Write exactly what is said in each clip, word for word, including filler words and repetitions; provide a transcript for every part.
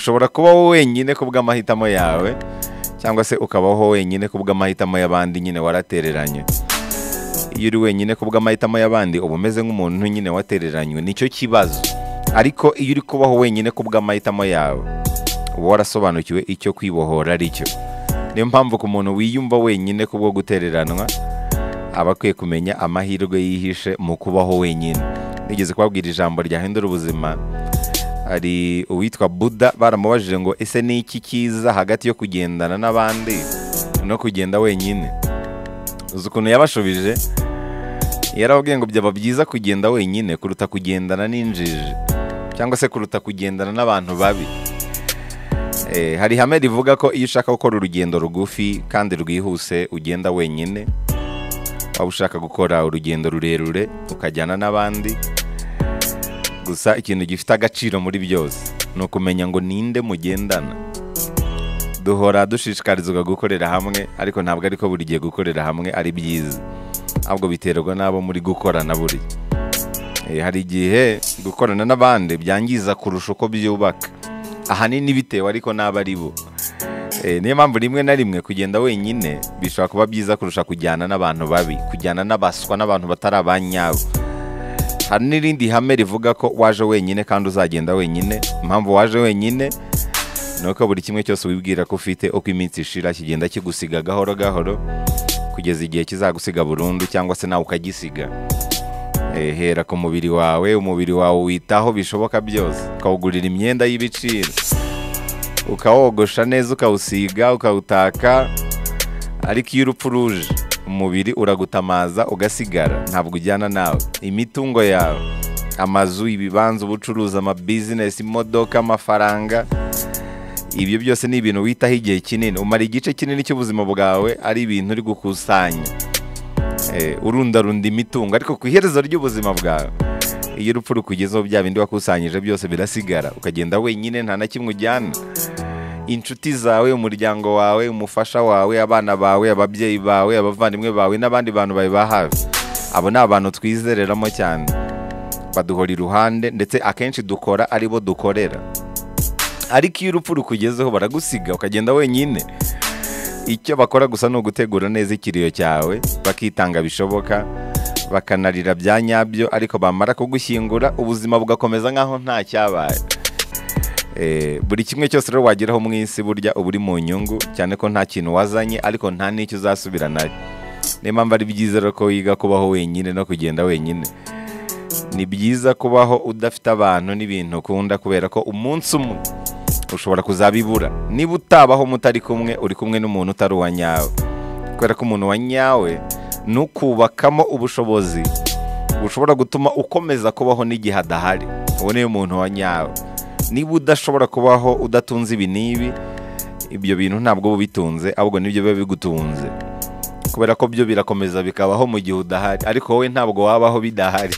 ushobora kubaho wenyine kubw'amahitamo yawe cyangwa se ukabaho wenyine kubw'amahitamo y'abandi nyine waratereranye. Iyo uri wenyine kubw'amahitamo y'abandi uba umeze nk'umuntu nyine watereranywe, nicyo kibazo. Ariko iyo uri kubaho wenyine kubw'amahitamo yawe uba warasobanukiwe icyo kwibohora ari cyo. Niyo mpamvu ku muntu wiyumva wenyine kubwo gutereranwa aba akwiye kumenya amahirwe yihishe mu kubaho wenyine. Nigeze kubabwira ijambo ryahindura ubuzima. Hari uwitwa Buddha, baramubajije ngo ese ni iki cyiza hagati yo kugendana n'abandi no kugenda wenyine? Uzi ukuntu yabashubije? Yarababwiye ngo byaba byiza kugenda wenyine kuruta kugendana n'injiji cyangwa se kuruta kugendana n'abantu babi. Eh, hari ihame rivuga ko iyo ushaka gukora urugendo rugufi kandi rwihuse ugenda wenyine. Waba ushaka gukora urugendo rurerure ukajyana n'abandi. Gusa ikintu gifite agaciro muri byose ni ukumenya ngo ninde mugendana. Duhora dushishikarizwa gukorera hamwe, ariko ntabwo ariko buri gihe gukorera hamwe ari byiza, ahubwo biterwa n'abo muri gukorana buri. E, hari igihe gukorana n'abandi byangiza kurusha uko byubaka, ahanini bitewe ariko n'abo ari bo. E, niyo mpamvu rimwe na rimwe kugenda wenyine bishobora kuba byiza kurusha kujyana n'abantu babi, kujyana n'abaswa n'abantu batari abanyabo. Hari n'irindi hame rivuga ko waje wenyine kandi uzagenda wenyine. Impamvu waje wenyine nuko buri kimwe cyose wibwira ko ufite uko iminsi ishira kigenda kigusiga gahoro gahoro kugeza igihe kizagusiga burundu cyangwa se nawe ukagisiga. E, hera ku mubiri wawe, umubiri wawe witaho bishoboka byose, ukawugurira imyenda y'ibiciro, ukawogosha neza, ukawusiga, ukawutaka. Ariko iyo urupfu ruje umubiri uragutamaza ugasigara, ntabwo ujyana nawe. Imitungo yawe, amazu, ibibanza, ubucuruzi, amabizinesi, imodoka, amafaranga, ibyo byose ni ibintu witaho igihe kinini. Umara igice kinini cy'ubuzima bwawe ari ibintu uri gukusanya, e, urundarunda imitungo. Ariko ku iherezo ry'ubuzima bwawe, iyo urupfu rukugezeho bya bindi wakusanyije byose birasigara, ukagenda wenyine, nta na kimwe ujyana. Inshuti zawe, umuryango wawe, umufasha wawe, abana bawe, ababyeyi bawe, abavandimwe bawe n'abandi bantu bawe ba hafi, abo ni abantu twizereramo cyane, baduhora iruhande ndetse akenshi dukora ari bo dukorera. Ariko iyo urupfu rukugezeho baragusiga ukagenda wenyine. Icyo bakora gusa ni ugutegura neza ikiriyo cyawe, bakitanga bishoboka, bakanarira bya nyabyo, ariko bamara kugushyingura ubuzima bugakomeza nk'aho nta cyabaye. E, buri kimwe cyose rero wageraho mu isi burya uba uri mu nyungu, cyane ko nta kintu wazanye ariko nta n'icyo uzasubira nayo. Niyo mpamvu ari byiza rero ko wiga kubaho wenyine no kugenda wenyine. Ni byiza kubaho udafite abantu n'ibintu ukunda, kubera ko umunsi umwe ushobora kuzabibura. Niba utabaho mutari kumwe, uri kumwe n'umuntu utari uwa nyawe, kubera ko umuntu wa nyawe nukubakamo ubushobozi bushobora gutuma ukomeza kubaho n'igihe adahari. Uwo niyo muntu wa nyawe. Niba udashobora kubaho udatunze ibi n'ibi, ibyo bintu ntabwo uba ubitunze, ahubwo nibyo biba bigutunze, kubera ko byo birakomeza bikabaho mu gihe udahari, ariko wowe ntabwo wabaho bidahari.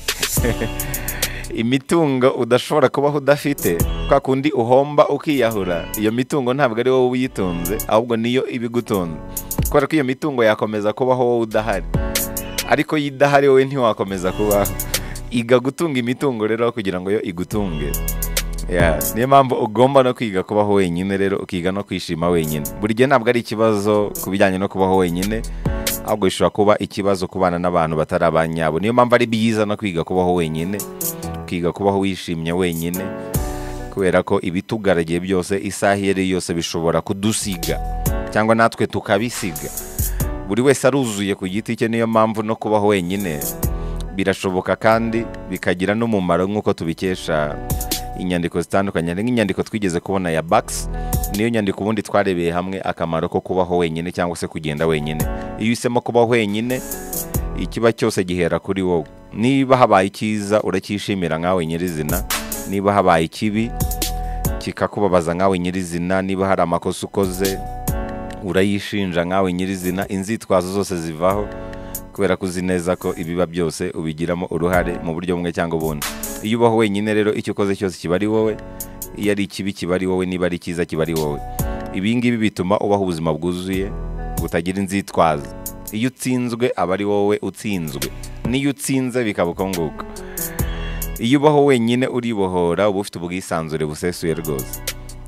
Imitungo udashobora kubaho udafite, kwa kundi uhomba ukiyahura, iyo mitungo ntabwo ari wowe uyitunze, ahubwo niyo ibigutunze, kubera ko iyo mitungo yakomeza kubaho wowe udahari, ariko iyo idahari wowe ntiwakomeza kubaho. Iga gutunga imitungo rero kugira ngo yo igutunge. Yeah, niyo mpamvu ugomba no kwiga kubaho wenyine rero, ukiga no kwishima wenyine. Buri gihe ntabwo ari ikibazo kubijyanye no kubaho wenyine, ahubwo bishobora kuba ikibazo kubana n'abantu batari abanyabo. Niyo mpamvu ari byiza no kwiga kubaho wenyine, ukiga kubaho wishimye wenyine, kubera ko ibitugaragiye byose isaha iyo ari yose bishobora kudusiga cyangwa natwe tukabisiga. Buri wese aruzuye ku giti cye, niyo mpamvu no kubaho wenyine birashoboka kandi bikagira n'umumaro, nk'uko tubikesha inyandiko zitandukanye. Nk'inyandiko twigeze kubona ya Bax, niyo nyandiko ubundi twarebeye hamwe akamaro ko kubaho wenyine cyangwa se kugenda wenyine. Iyo uhisemo kubaho wenyine, ikiba cyose gihera kuri wowe. Niba habaye icyiza uracyishimira nkawe nyirizina, niba habaye ikibi kikakubabaza nkawe nyirizina, niba hari amakosa ukoze urayishinja nkawe nyirizina. Inzitwazo zose zivaho, kubera ko uzi neza ko ibiba byose ubigiramo uruhare mu buryo bumwe cyangwa ubundi. Iyo ubaho wenyine rero, icyo ukoze cyose kiba ari wowe, iyo ari ikibi kiba ari wowe, niba ari cyiza kiba ari wowe. Ibi ngibi bituma ubaho ubuzima bwuzuye butagira inzitwazo. Iyo utsinzwe aba ari wowe utsinzwe, n'iyo utsinze bikaba uko nguko. Iyo ubaho wenyine uribohora, uba ufite ubwisanzure busesuye rwose.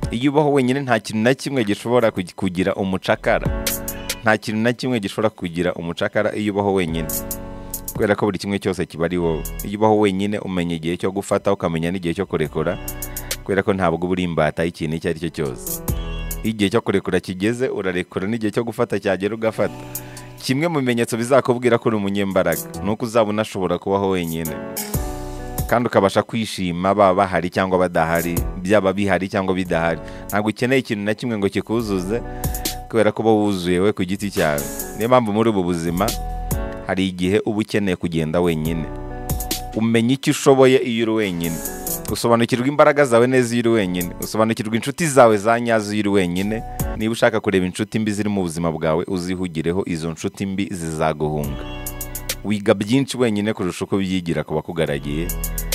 iyo ubaho wenyine nta kintu na kimwe gishobora kugira umucakara, nta kintu na kimwe gishobora kugira umucakara iyo ubaho wenyine, kubera ko buri kimwe cyose kiba ari wowe. Iyo ubaho wenyine umenya igihe cyo gufata, ukamenya n'igihe cyo kurekura, kubera ko ntabwo uba uri imbata y'ikintu icyo ari cyo cyose. Iyo igihe cyo kurekura kigeze urarekura, n'igihe cyo gufata cyagera ugafata. Kimwe mu bimenyetso bizakubwira ko uri umunyembaraga ni uko uzaba unashobora kubaho wenyine, kandi ukabasha kwishima baba bahari cyangwa badahari, byaba bihari cyangwa bidahari. Ntabwo ukeneye ikintu na kimwe ngo kikuzuze, kubera ko uba wuzuye we ku giti cyawe. Niyo mpamvu muri ubu buzima hari igihe uba ukeneye kugenda wenyine. Umenya icyo ushoboye iyo uri wenyine, usobanukirwa imbaraga zawe neza iyo uri wenyine, usobanukirwa inshuti zawe za nyazo iyo uri wenyine. Niba ushaka kureba inshuti mbi ziri mu buzima bwawe, uzihugireho, izo nshuti mbi zizaguhunga. Wiga byinshi wenyine kurusha uko byigira ku bakugaragiye.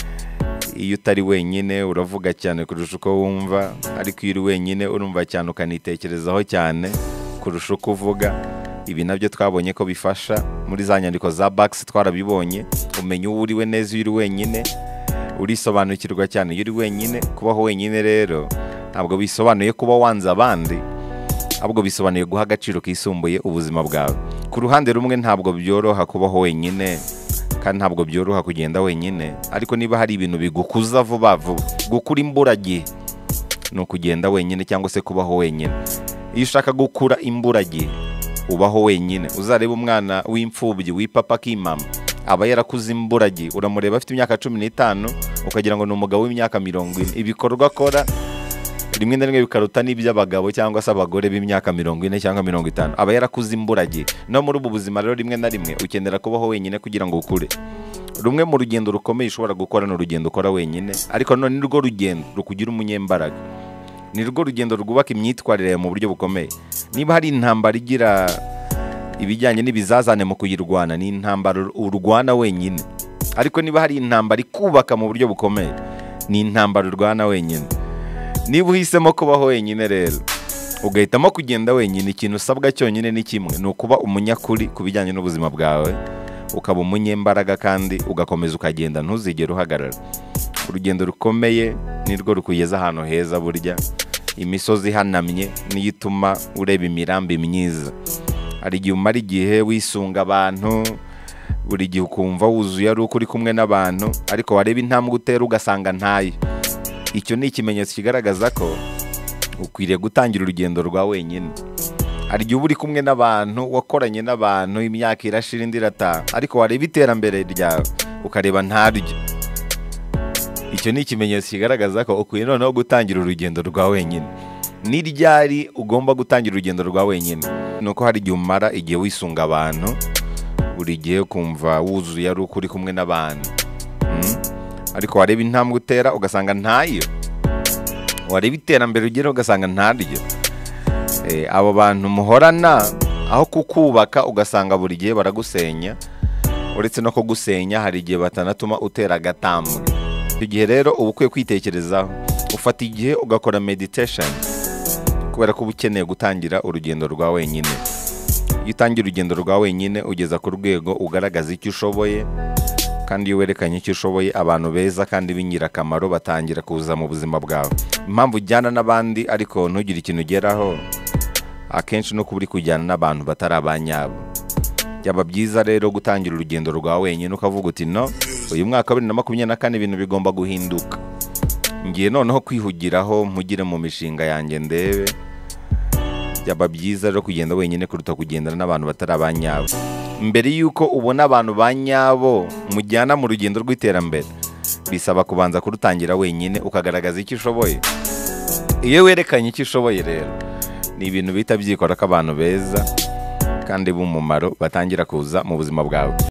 Iyo utari wenyine uravuga cyane kurusha uko wumva, ariko iyo uri wenyine urumva cyane ukanitekerezaho cyane kurusha uko uvuga. Ibi nabyo twabonye ko bifasha muri za nyandiko za Bax, twarabibonye. Umenya uwo uriwe neza iyo uri wenyine, urisobanukirwa cyane iyo uri wenyine. Kubaho wenyine rero ntabwo bisobanuye kuba wanze abandi, ahubwo bisobanuye guha agaciro kisumbuye ubuzima bwawe. Ku ruhande rumwe ntabwo byoroha kubaho wenyine, kandi ntabwo byoroha kugenda wenyine, ariko niba hari ibintu bigukuza vuba vuba, gukura imburagihe ni ukugenda wenyine cyangwa se kubaho wenyine. Iyo ushaka gukura imburagihe ubaho wenyine. Uzareba umwana w'imfubyi w'ipapa k'imama, aba yarakuze imburagihe. Uramureba afite imyaka cumi n'itanu ukagira ngo ni umugabo w'imyaka mirongo ine. Ibikorwa akora rimwe na rimwe bikaruta n'iby'abagabo cyangwa se abagore b'imyaka mirongo ine cyangwa mirongo itanu. Aba yarakuze imburagihe. No muri ubu buzima rero rimwe na rimwe ukenera kubaho wenyine kugira ngo ukure. Rumwe mu rugendo rukomeye ushobora gukora ni urugendo ukora wenyine, ariko none ni rwo rugendo rukugira umunyembaraga. Ni rwo rugendo rwubaka imyitwarire mu buryo bukomeye. Niba hari intambara igira ibijyanye n'ibizazane mu kuyirwana, ni intambara urwana wenyine. Ariko niba hari intambara ikubaka mu buryo bukomeye, ni intambara urwana wenyine. Niba uhisemo kubaho wenyine rero, ugahitamo kugenda wenyine, ikintu usabwa cyonyine ni kimwe, ni ukuba umunyakuri ku bijyanye n'ubuzima bwawe, ukaba umunyembaraga kandi ugakomeza ukagenda, ntuzigere uhagarara. Urugendo rukomeye ni rwo rukugeza ahantu heza. Burya imisozi ihanamye niyo ituma ureba imirambi myiza. Hari igihe umara igihe wisunga abantu, buri gihe ukumva wuzuye ari uko uri kumwe n'abantu, ariko wareba intambwe utera ugasanga ntayo. Icyo ni ikimenyetso kigaragaza ko ukwiriye gutangira urugendo rwa wenyine. Hari igihe uba uri kumwe n'abantu, wakoranye n'abantu, imyaka irashira indi irataha, ariko wareba iterambere ryawe ukareba ntaryo. Icyo ni ikimenyetso kigaragaza ko ukwiye noneho gutangira urugendo rwa wenyine. Ni ryari ugomba gutangira urugendo rwa wenyine? Ni uko hari igihe umara igihe wisunga abantu, buri gihe ukumva wuzuye ari uko uri kumwe n'abantu, hmm? Ariko wareba intambwe utera ugasanga ntayo, wareba iterambere ugera ugasanga ntaryo. E, abo bantu muhorana aho kukubaka ugasanga buri gihe baragusenya, uretse no kugusenya hari igihe batanatuma utera agatambwe. Icyo gihe rero uba ukwiye kwitekerezaho, ufata igihe ugakora meditation, kubera ko uba ukeneye gutangira urugendo rwa wenyine. Iyo utangira urugendo rwa wenyine ugeza ku rwego ugaragaza icyo ushoboye, kandi iyo werekanye icyo ushoboye, abantu beza kandi b'ingirakamaro batangira kuza mu buzima bwawe. Impamvu ujyana n'abandi ariko ntugire ikintu ugeraho, akenshi no kuba uri kujyana n'abantu batari abanyabo. Byaba byiza rero gutangira urugendo rwa wenyine, ukavuga uti no, uyu mwaka wa bibiri na makumyabiri na kane ibintu bigomba guhinduka. Ngiye noneho kwihugiraho, mpugire mu mishinga yanjye ndebe. Byaba byiza rero kugenda wenyine kuruta kugendana n'abantu batari abanyabo. Mbere yuko ubona abantu banyabo mujyana mu rugendo rw'iterambere, bisaba kubanza kurutangira wenyine, ukagaragaza icyo ushoboye. Iyo werekanye icyo ushoboye rero, ni ibintu bita byikora ko abantu beza kandi b'umumaro batangira kuza mu buzima bwawe.